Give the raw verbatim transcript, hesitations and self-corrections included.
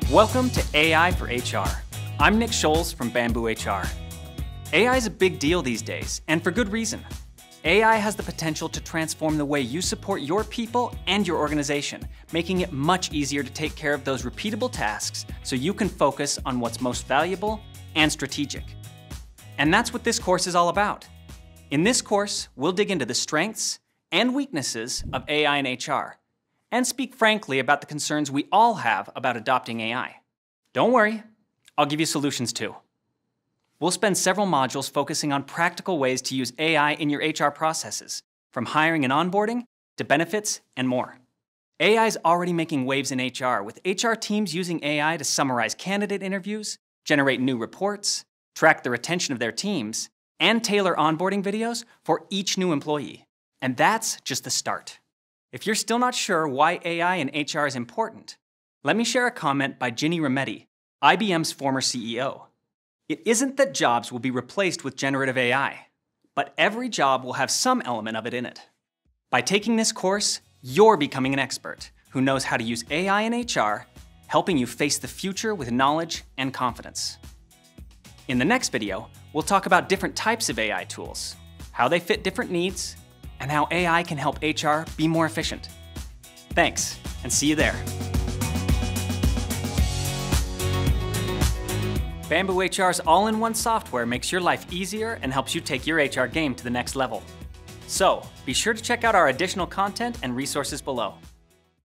Welcome to A I for H R. I'm Nick Scholes from BambooHR. A I is a big deal these days, and for good reason. A I has the potential to transform the way you support your people and your organization, making it much easier to take care of those repeatable tasks so you can focus on what's most valuable and strategic. And that's what this course is all about. In this course, we'll dig into the strengths and weaknesses of A I in H R, and speak frankly about the concerns we all have about adopting A I. Don't worry, I'll give you solutions too. We'll spend several modules focusing on practical ways to use A I in your H R processes, from hiring and onboarding to benefits and more. A I is already making waves in H R, with H R teams using A I to summarize candidate interviews, generate new reports, track the retention of their teams, and tailor onboarding videos for each new employee. And that's just the start. If you're still not sure why A I in H R is important, let me share a comment by Ginny Rometty, I B M's former C E O. It isn't that jobs will be replaced with generative A I, but every job will have some element of it in it. By taking this course, you're becoming an expert who knows how to use A I in H R, helping you face the future with knowledge and confidence. In the next video, we'll talk about different types of A I tools, how they fit different needs, and how A I can help H R be more efficient. Thanks, and see you there. BambooHR's all-in-one software makes your life easier and helps you take your H R game to the next level. So, be sure to check out our additional content and resources below.